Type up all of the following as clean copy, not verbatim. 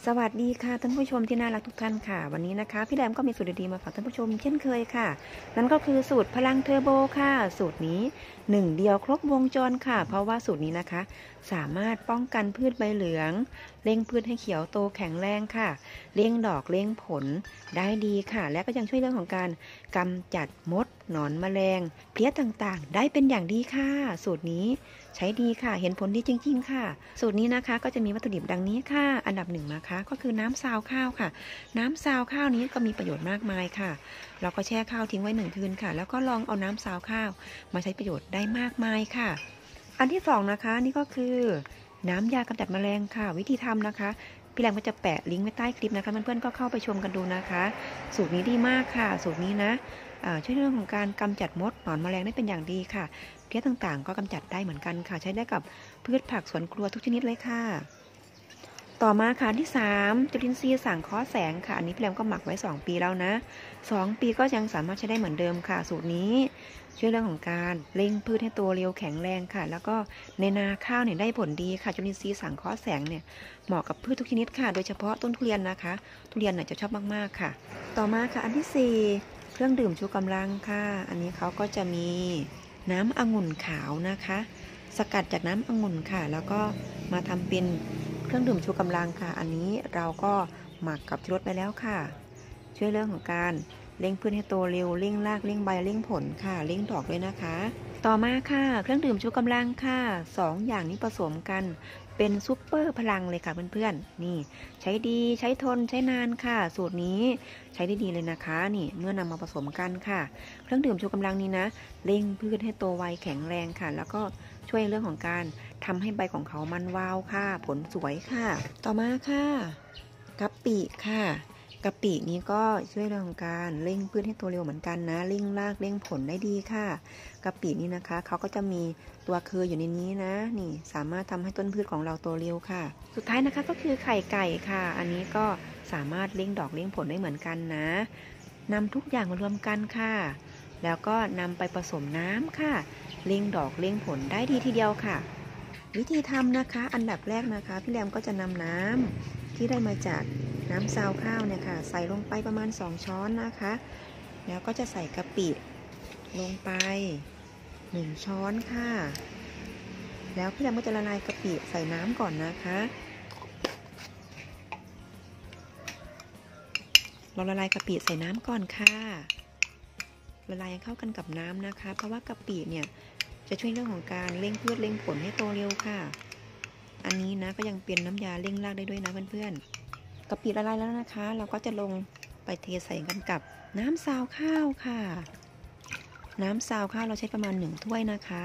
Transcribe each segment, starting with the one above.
สวัสดีค่ะท่านผู้ชมที่น่ารักทุกท่านค่ะวันนี้นะคะพี่แรมก็มีสูตรดีๆมาฝากท่านผู้ชมเช่นเคยค่ะนั่นก็คือสูตรพลังเทอร์โบค่ะสูตรนี้1เดียวครบวงจรค่ะเพราะว่าสูตรนี้นะคะสามารถป้องกันพืชใบเหลืองเร่งพืชให้เขียวโตแข็งแรงค่ะเร่งดอกเร่งผลได้ดีค่ะและก็ยังช่วยเรื่องของการกำจัดมดหนอนแมลงเพลี้ยต่างๆได้เป็นอย่างดีค่ะสูตรนี้ใช้ดีค่ะเห็นผลดีจริงๆค่ะสูตรนี้นะคะก็จะมีวัตถุดิบดังนี้ค่ะอันดับ1นะคะก็คือน้ำซาวข้าวค่ะน้ำซาวข้าวนี้ก็มีประโยชน์มากมายค่ะเราก็แช่ข้าวทิ้งไว้1 คืนค่ะแล้วก็ลองเอาน้ำซาวข้าวมาใช้ประโยชน์ได้มากมายค่ะอันที่2นะคะนี่ก็คือน้ำยากำจัดแมลงค่ะวิธีทำนะคะพี่แรมก็จะแปะลิงก์ไว้ใต้คลิปนะคะเพื่อนๆก็เข้าไปชมกันดูนะคะสูตรนี้ดีมากค่ะสูตรนี้นะช่วยเรื่องของการกำจัดมดหนอนแมลงได้เป็นอย่างดีค่ะเพลี้ยต่างๆก็กำจัดได้เหมือนกันค่ะใช้ได้กับพืชผักสวนครัวทุกชนิดเลยค่ะต่อมาค่ะที่3จุลินทรีย์สังเคราะห์แสงค่ะอันนี้พี่แรมก็หมักไว้2 ปีแล้วนะ2 ปีก็ยังสามารถใช้ได้เหมือนเดิมค่ะสูตรนี้ช่วยเรื่องของการเร่งพืชให้โตเร็วแข็งแรงค่ะแล้วก็ในนาข้าวเนี่ยได้ผลดีค่ะจุลินทรีย์สังเคราะห์แสงเนี่ยเหมาะกับพืชทุกชนิดค่ะโดยเฉพาะต้นทุเรียนนะคะทุเรียนเนี่ยจะชอบมากๆค่ะต่อมาค่ะอันที่4เครื่องดื่มชูกำลังค่ะอันนี้เขาก็จะมีน้ำองุ่นขาวนะคะสกัดจากน้ำองุ่นค่ะแล้วก็มาทำเป็นเครื่องดื่มชูกำลังค่ะอันนี้เราก็หมักกับชูรสไปแล้วค่ะช่วยเรื่องของการเร่งพืชให้โตเร็วเร่งรากเร่งใบเร่งผลค่ะเร่งดอกด้วยนะคะต่อมาค่ะเครื่องดื่มชูกำลังค่ะ2 อย่างนี้ผสมกันเป็นซุปเปอร์พลังเลยค่ะเพื่อนๆนี่ใช้ดีใช้ทนใช้นานค่ะสูตรนี้ใช้ได้ดีเลยนะคะนี่เมื่อนำมาผสมกันค่ะเครื่องดื่มชูกำลังนี้นะเร่งพืชให้โตไวแข็งแรงค่ะแล้วก็ช่วยเรื่องของการทำให้ใบของเขามันวาวค่ะผลสวยค่ะต่อมาค่ะกะปิค่ะกะปินี้ก็ช่วยเรื่องของการเร่งพืชให้โตเร็วเหมือนกันนะเร่งรากเร่งผลได้ดีค่ะกะปินี้นะคะเขาก็จะมีตัวคืออยู่ในนี้นะนี่สามารถทำให้ต้นพืชของเราโตเร็วค่ะสุดท้ายนะคะก็คือไข่ไก่ค่ะอันนี้ก็สามารถเร่งดอกเร่งผลได้เหมือนกันนะนำทุกอย่างมารวมกันค่ะแล้วก็นำไปผสมน้ำค่ะเร่งดอกเร่งผลได้ดีทีเดียวค่ะวิธีทำนะคะอันดับแรกนะคะพี่แรมก็จะนำน้ำที่ได้มาจากน้ำซาวข้าวเนี่ยค่ะใส่ลงไปประมาณ2 ช้อนนะคะแล้วก็จะใส่กะปิลงไป1 ช้อนค่ะแล้วพี่แรมก็จะละลายกะปิใส่น้ำก่อนนะคะเราละลายกะปิใส่น้ำก่อนค่ะละลายเข้ากันกับน้ำนะคะเพราะว่ากะปิเนี่ยจะช่วยเรื่องของการเร่งพืชเร่งผลให้โตเร็วค่ะอันนี้นะก็ยังเป็นน้ำยาเร่งรากได้ด้วยนะเพื่อนๆกะปิละลายแล้วนะคะเราก็จะลงไปเทใส่กันกับน้ำซาวข้าวค่ะน้ำซาวข้าวเราใช้ประมาณ1 ถ้วยนะคะ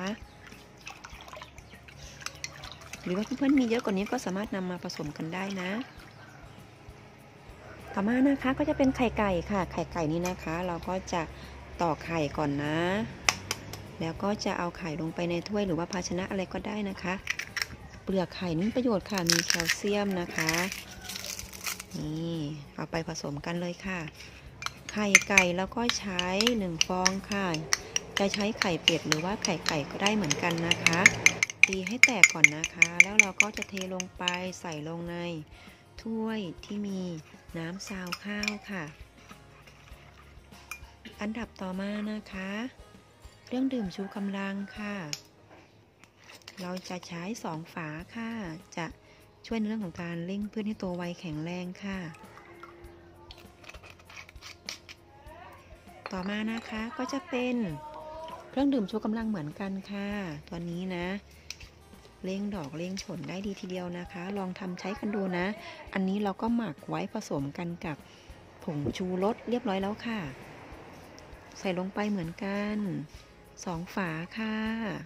หรือว่าเพื่อนๆมีเยอะกว่านี้ก็สามารถนำมาผสมกันได้นะต่อมานะคะก็จะเป็นไข่ไก่ค่ะไข่ไก่นี้นะคะเราก็จะตอกไข่ก่อนนะแล้วก็จะเอาไข่ลงไปในถ้วยหรือว่าภาชนะอะไรก็ได้นะคะเปลือกไข่นี่ประโยชน์ค่ะมีแคลเซียมนะคะนี่เอาไปผสมกันเลยค่ะไข่ไก่แล้วก็ใช้1 ฟองค่ะจะใช้ไข่เป็ดหรือว่าไข่ไก่ก็ได้เหมือนกันนะคะตีให้แตกก่อนนะคะแล้วเราก็จะเทลงไปใส่ลงในถ้วยที่มีน้ำซาวข้าวค่ะอันดับต่อมานะคะเครื่องดื่มชูกำลังค่ะเราจะใช้2 ฝาค่ะจะช่วยในเรื่องของการเร่งพืชให้โตไวแข็งแรงค่ะต่อมานะคะก็จะเป็นเครื่องดื่มชูกำลังเหมือนกันค่ะตัวนี้นะเร่งดอกเร่งผลได้ดีทีเดียวนะคะลองทำใช้กันดูนะอันนี้เราก็หมักไว้ผสมกันกับผงชูรสเรียบร้อยแล้วค่ะใส่ลงไปเหมือนกัน2 ฝาค่ะ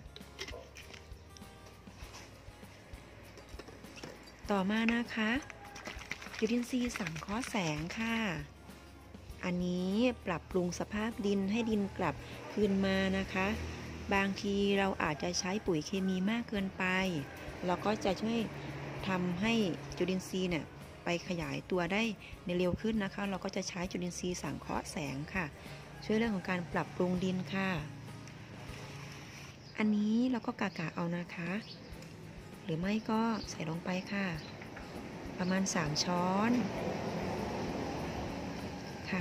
ต่อมานะคะจุลินทรีย์สังเคราะห์แสงค่ะอันนี้ปรับปรุงสภาพดินให้ดินกลับคืนมานะคะบางทีเราอาจจะใช้ปุ๋ยเคมีมากเกินไปเราก็จะช่วยทำให้จุลินทรีย์เนี่ยไปขยายตัวได้ในเร็วขึ้นนะคะเราก็จะใช้จุลินทรีย์สังเคราะห์แสงค่ะช่วยเรื่องของการปรับปรุงดินค่ะอันนี้เราก็กะเอานะคะหรือไม่ก็ใส่ลงไปค่ะประมาณ3ช้อนค่ะ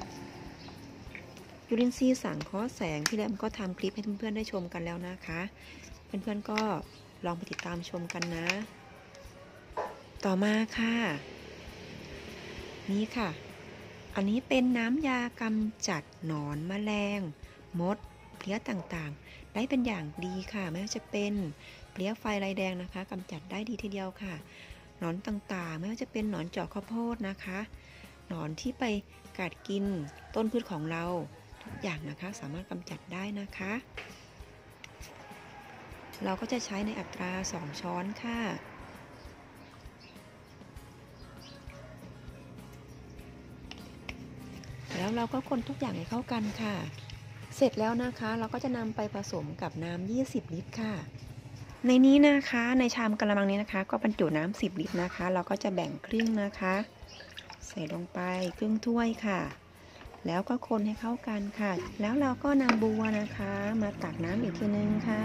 จุลินทรีย์สังเคราะห์แสงพี่แรมก็ทำคลิปให้เพื่อนๆได้ชมกันแล้วนะคะเพื่อนๆก็ลองไปติดตามชมกันนะต่อมาค่ะนี่ค่ะอันนี้เป็นน้ำยากำจัดหนอนแมลงมดเพลี้ยต่างๆได้เป็นอย่างดีค่ะไม่ว่าจะเป็นเพลี้ยไฟลายแดงนะคะกำจัดได้ดีทีเดียวค่ะหนอนต่างๆไม่ว่าจะเป็นหนอนเจาะข้าวโพดนะคะหนอนที่ไปกัดกินต้นพืชของเราทุกอย่างนะคะสามารถกำจัดได้นะคะเราก็จะใช้ในอัตรา2ช้อนค่ะแล้วเราก็คนทุกอย่างให้เข้ากันค่ะเสร็จแล้วนะคะเราก็จะนำไปผสมกับน้ำ20 ลิตรค่ะในนี้นะคะในชามกะละมังนี้นะคะก็บรรจุน้ำ10 ลิตรนะคะเราก็จะแบ่งครึ่งนะคะใส่ลงไปครึ่งถ้วยค่ะแล้วก็คนให้เข้ากันค่ะแล้วเราก็นำบัวนะคะมาตักน้ำอีกทีนึงค่ะ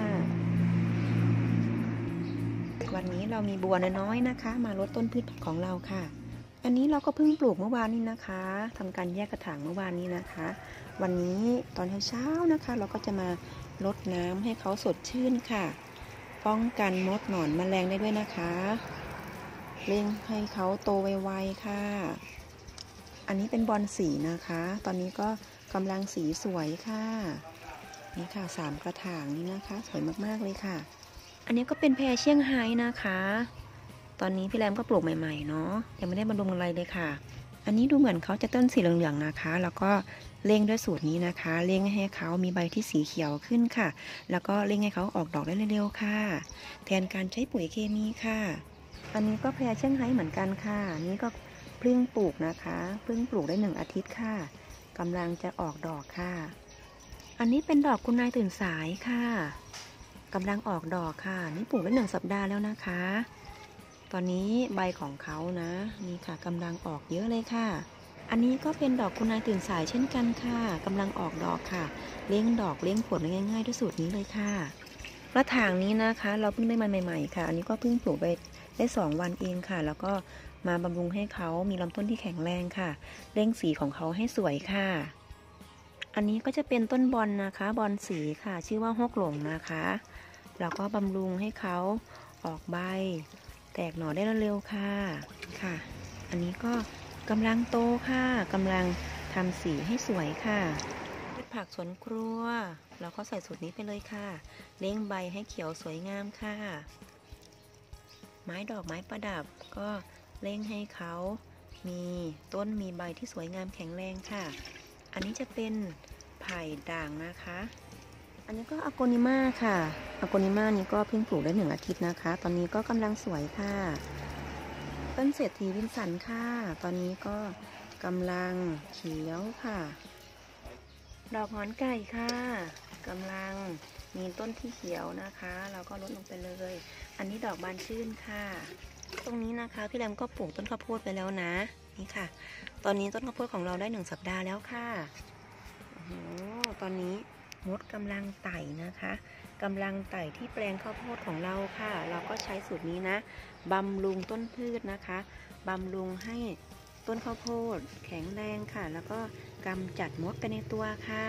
วันนี้เรามีบัวน้อยๆนะคะมาลดต้นพืชของเราค่ะอันนี้เราก็เพิ่งปลูกเมื่อวานนี้นะคะทำการแยกกระถางเมื่อวานนี้นะคะวันนี้ตอนเช้าๆนะคะเราก็จะมาลดน้ำให้เขาสดชื่นค่ะป้องกันมดหนอนแมลงได้ด้วยนะคะเร่งให้เขาโตไวๆค่ะอันนี้เป็นบอนสีนะคะตอนนี้ก็กำลังสีสวยค่ะนี่ค่ะ3 กระถางนี้นะคะสวยมากๆเลยค่ะอันนี้ก็เป็นแพรเซี่ยงไฮ้นะคะตอนนี้พี่แรมก็ปลูกใหม่ๆเนาะยังไม่ได้บำรุงอะไรเลยค่ะอันนี้ดูเหมือนเขาจะต้นสีเหลืองๆนะคะแล้วก็เร่งด้วยสูตรนี้นะคะเร่งให้เขามีใบที่สีเขียวขึ้นค่ะแล้วก็เร่งให้เขาออกดอกได้เร็วๆค่ะแทนการใช้ปุ๋ยเคมีค่ะอันนี้ก็แพรเซี่ยงไฮ้เหมือนกันค่ะนี่ก็เพิ่งปลูกนะคะเพิ่งปลูกได้1 อาทิตย์ค่ะกำลังจะออกดอกค่ะอันนี้เป็นดอกคุณนายตื่นสายค่ะกำลังออกดอกค่ะนี่ปลูกได้1 สัปดาห์แล้วนะคะตอนนี้ใบของเขานะนี่ค่ะกำลังออกเยอะเลยค่ะอันนี้ก็เป็นดอกคุณนายตื่นสายเช่นกันค่ะกำลังออกดอกค่ะเลี้ยงดอกเลี้ยงผลง่ายๆด้วยสูตรนี้เลยค่ะกระถางนี้นะคะเราเพิ่งได้มาใหม่ๆค่ะอันนี้ก็เพิ่งปลูกไปได้2 วันเองค่ะแล้วก็มาบำรุงให้เขามีลำต้นที่แข็งแรงค่ะเร่งสีของเขาให้สวยค่ะอันนี้ก็จะเป็นต้นบอนนะคะบอนสีค่ะชื่อว่าฮกหลงนะคะแล้วก็บำรุงให้เขาออกใบแตกหน่อได้เร็วๆค่ะค่ะอันนี้ก็กำลังโตค่ะกำลังทำสีให้สวยค่ะผักสวนครัวเราก็ใส่สูตรนี้ไปเลยค่ะเลี้ยงใบให้เขียวสวยงามค่ะไม้ดอกไม้ประดับก็เร่งให้เขามีต้นมีใบที่สวยงามแข็งแรงค่ะอันนี้จะเป็นไผ่ด่างนะคะอันนี้ก็อโกนิมาค่ะอโกนิมานี้ก็เพิ่งปลูกได้1 อาทิตย์นะคะตอนนี้ก็กำลังสวยค่ะต้นเศรษฐีวินสันค่ะตอนนี้ก็กำลังเขียวค่ะดอกหงอนไก่ค่ะกำลังมีต้นที่เขียวนะคะเราก็ลดลงไปเลยอันนี้ดอกบานชื่นค่ะตรงนี้นะคะพี่แรมก็ปลูกต้นข้าวโพดไปแล้วนะนี่ค่ะตอนนี้ต้นข้าวโพดของเราได้1 สัปดาห์แล้วค่ะโอ้โหตอนนี้มดกำลังไต่นะคะกำลังไต่ที่แปลงข้าวโพดของเราค่ะเราก็ใช้สูตรนี้นะบำรุงต้นพืชนะคะบำรุงให้ต้นข้าวโพดแข็งแรงค่ะแล้วก็กำจัดมดไปในตัวค่ะ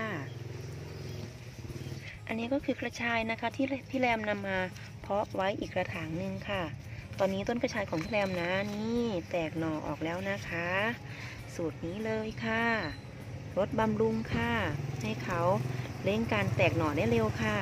อันนี้ก็คือกระชายนะคะที่พี่แรมนำมาเพาะไว้อีกกระถางหนึ่งค่ะตอนนี้ต้นกระชายของพี่แรมนะนี่แตกหน่อออกแล้วนะคะสูตรนี้เลยค่ะลดบำรุงค่ะให้เขาเร่งการแตกหน่อได้เร็วค่ะ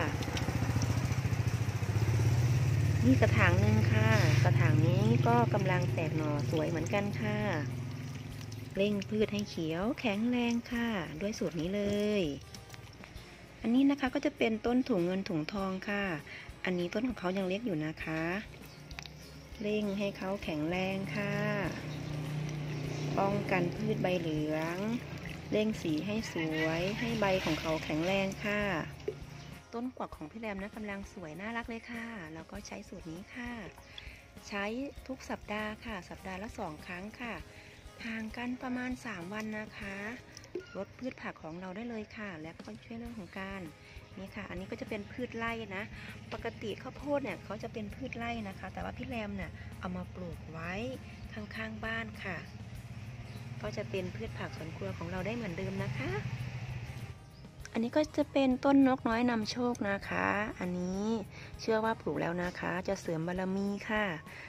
นี่กระถางหนึ่งค่ะกระถางนี้ก็กำลังแตกหน่อสวยเหมือนกันค่ะเร่งพืชให้เขียวแข็งแรงค่ะด้วยสูตรนี้เลยอันนี้นะคะก็จะเป็นต้นถุงเงินถุงทองค่ะอันนี้ต้นของเขายังเล็กอยู่นะคะเร่งให้เขาแข็งแรงค่ะป้องกันพืชใบเหลืองเร่งสีให้สวยให้ใบของเขาแข็งแรงค่ะต้นกวักของพี่แรมนะกำลังสวยน่ารักเลยค่ะแล้วก็ใช้สูตรนี้ค่ะใช้ทุกสัปดาห์ค่ะสัปดาห์ละ2 ครั้งค่ะห่างกันประมาณ3 วันนะคะลดพืชผักของเราได้เลยค่ะและก็ช่วยเรื่องของการนี่ค่ะอันนี้ก็จะเป็นพืชไร่นะปกติข้าวโพดเนี่ยเขาจะเป็นพืชไร่นะคะแต่ว่าพี่แรมเนี่ยเอามาปลูกไว้ข้างๆบ้านค่ะก็จะเป็นพืชผักสวนครัวของเราได้เหมือนเดิมนะคะอันนี้ก็จะเป็นต้นนกน้อยนำโชคนะคะอันนี้เชื่อว่าปลูกแล้วนะคะจะเสริมบารมีค่ะ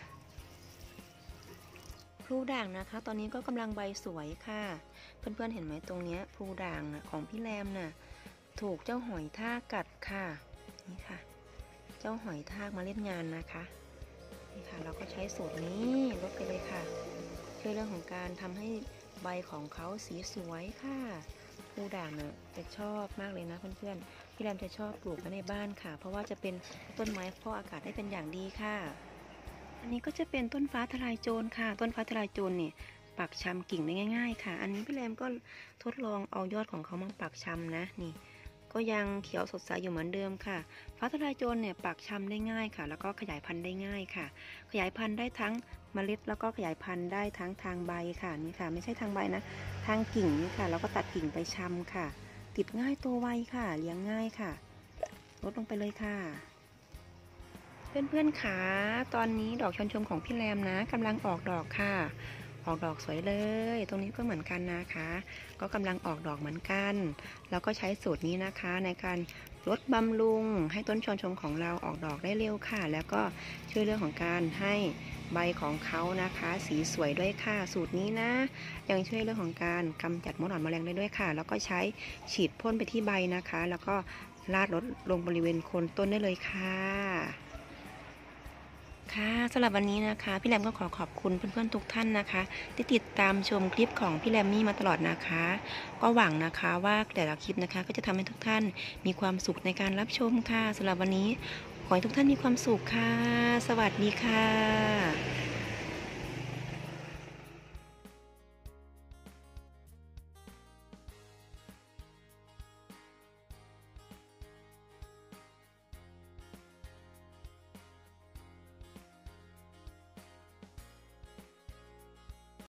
พลูด่างนะคะตอนนี้ก็กำลังใบสวยค่ะเพื่อนๆเห็นไหมตรงนี้พลูด่างของพี่แรมน่ะถูกเจ้าหอยทากกัดค่ะนี่ค่ะเจ้าหอยทากมาเล่นงานนะคะนี่ค่ะเราก็ใช้สูตรนี้ลดไปเลยค่ะช่วยเรื่องของการทำให้ใบของเขาสีสวยค่ะพลูด่างเนี่ยจะชอบมากเลยนะเพื่อนๆพี่แรมจะชอบปลูกไว้ในบ้านค่ะเพราะว่าจะเป็นต้นไม้ฟอกอากาศได้เป็นอย่างดีค่ะอันนี้ก็จะเป็นต้นฟ้าทลายโจรค่ะต้นฟ้าทลายโจรเนี่ยปักชำกิ่งได้ง่ายๆค่ะอันนี้พี่แรมก็ทดลองเอายอดของเขามาปักชำนะนี่ก็ยังเขียวสดใสอยู่เหมือนเดิมค่ะฟ้าทลายโจรเนี่ยปักชำได้ง่ายค่ะแล้วก็ขยายพันธุ์ได้ง่ายค่ะขยายพันธุ์ได้ทั้งเมล็ดแล้วก็ขยายพันธุ์ได้ทั้งทางใบค่ะนี่ค่ะไม่ใช่ทางใบนะทางกิ่งนี่ค่ะแล้วก็ตัดกิ่งไปชำค่ะติดง่ายโตไวค่ะเลี้ยงง่ายค่ะลดลงไปเลยค่ะเพื่อนๆขาตอนนี้ดอกชวนชมของพี่แรมนะกำลังออกดอกค่ะออกดอกสวยเลยตรงนี้ก็เหมือนกันนะคะก็กำลังออกดอกเหมือนกันแล้วก็ใช้สูตรนี้นะคะในการลดบำรุงให้ต้นชวนชมของเราออกดอกได้เร็วค่ะแล้วก็ช่วยเรื่องของการให้ใบของเขานะคะสีสวยด้วยค่ะสูตรนี้นะยังช่วยเรื่องของการกำจัดมดหนอนแมลงได้ด้วยค่ะแล้วก็ใช้ฉีดพ่นไปที่ใบนะคะแล้วก็ราดลดลงบริเวณโคนต้นได้เลยค่ะค่ะสำหรับวันนี้นะคะพี่แรมก็ขอขอบคุณเพื่อนๆทุกท่านนะคะที่ติดตามชมคลิปของพี่แรมมี่มาตลอดนะคะก็หวังนะคะว่าแต่ละคลิปนะคะก็จะทำให้ทุกท่านมีความสุขในการรับชมค่ะสำหรับวันนี้ขอให้ทุกท่านมีความสุขค่ะสวัสดีค่ะ